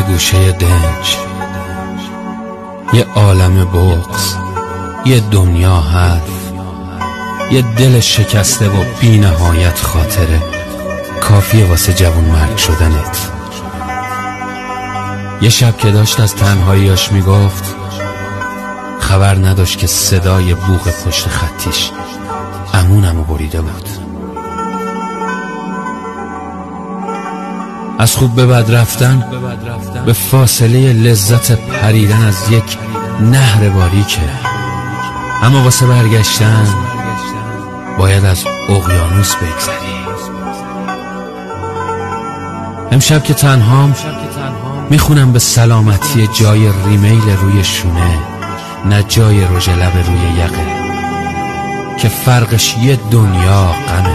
گوشه دنج، یه عالم بغض، یه دنیا حرف، یه دل شکسته و بی نهایت خاطره کافیه واسه جوون مرگ شدنت. یه شب که داشت از تنهاییاش میگفت، خبر نداشت که صدای بوق پشت خطیش عمونمو بریده بود. از خوب به بد رفتن به فاصله لذت پریدن از یک نهر باریکه، اما واسه برگشتن باید از اقیانوس بگذری. امشب که تنهام میخونم به سلامتی جای ریمیل روی شونه، نه جای رژ لب روی یقه، که فرقش یه دنیا غمه.